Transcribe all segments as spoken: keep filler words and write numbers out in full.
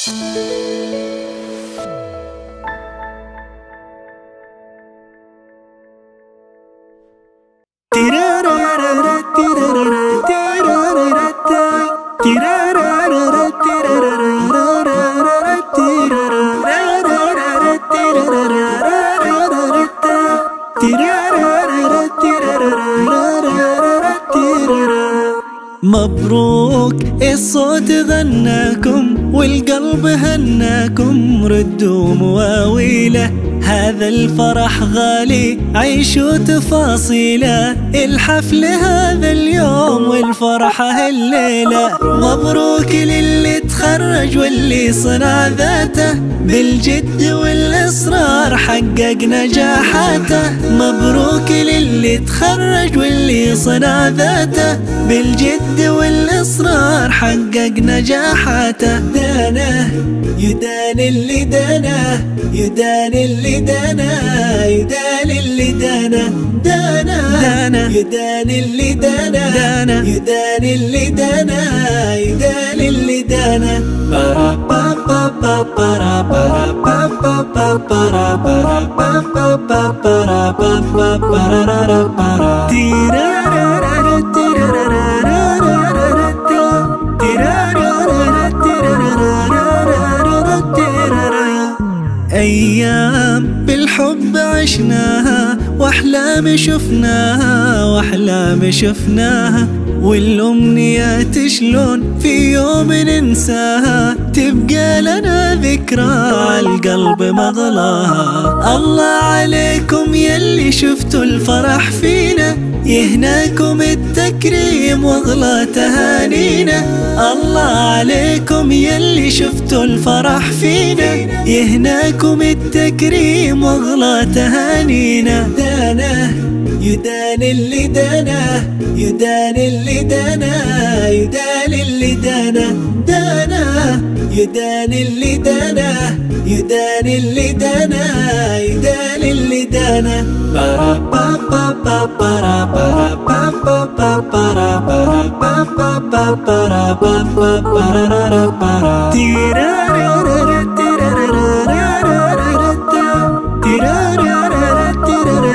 مبروك الصوت غناكم والقلب هناكم، ردوا مواويله هذا الفرح غالي عيشوا تفاصيله، الحفل هذا اليوم والفرحة هالليلة. مبروك للي تخرج واللي صنع ذاته، بالجد والإصرار حقق نجاحاته. مبروك للي تخرج واللي صنع ذاته، بالجد والإصرار حقق نجاحاته. دانه يدان اللي دانه، يدان اللي دانا، يدان اللي دانا، دانا دانا يدان اللي دانا، دانا يدان اللي دانا، يدان اللي دانا. برا بابا بابا برا بابا بابا برا بابا بابا برا بابا برا تيرارارا تيرارارا أيام بالحب عشناها وأحلام شفناها، وأحلام شفناها والأمنيات شلون في يوم ننساها، تبقى لنا ذكرى عالقلب مغلاها. الله عليكم يلي شفتوا الفرح فينا، يهناكم التكريم واغلى تهانينا. الله عليكم يلي شفتوا الفرح فينا، يهناكم التكريم واغلى تهانينا. دانه يدان اللي دانه، يدان اللي دانه، يدان اللي دانه، دانه يدان اللي دانه، يدان اللي دانه، يدان اللي دانه. برا بابا بابا برا بابا بابا برا بابا بابا برا بابا برا تيرارارا تيرارارا تيرارارا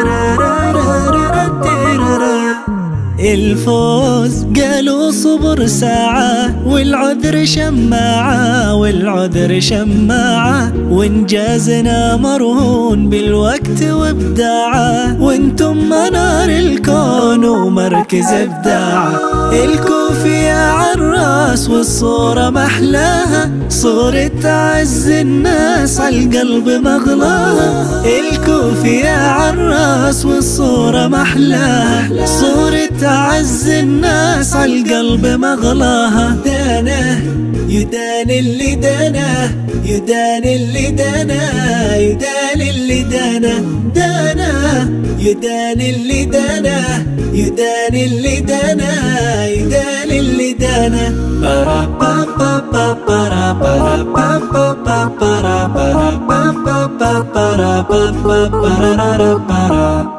تيرارارا. الفوز قالوا صبر ساعة والعذر شماعة، والعذر شماعة وانجازنا مرهون بالوقت وابداعه، وانتم منار الكون ومركز ابداعه. الكوفي يا عالراس والصورة محلاها، صورة عز الناس عالقلب مغلاها. الكوفي يا عالراس والصورة محلاها، صورة عز الناس عالقلب مغلاها. دانه يدان اللي دانه، يدان اللي دانه، يدان اللي دانه، دانه يدان اللي دانه، يدان اللي دانه، يدان اللي دانه. برا بابا بابا برا بابا بابا برا بابا بابا برا بابا برا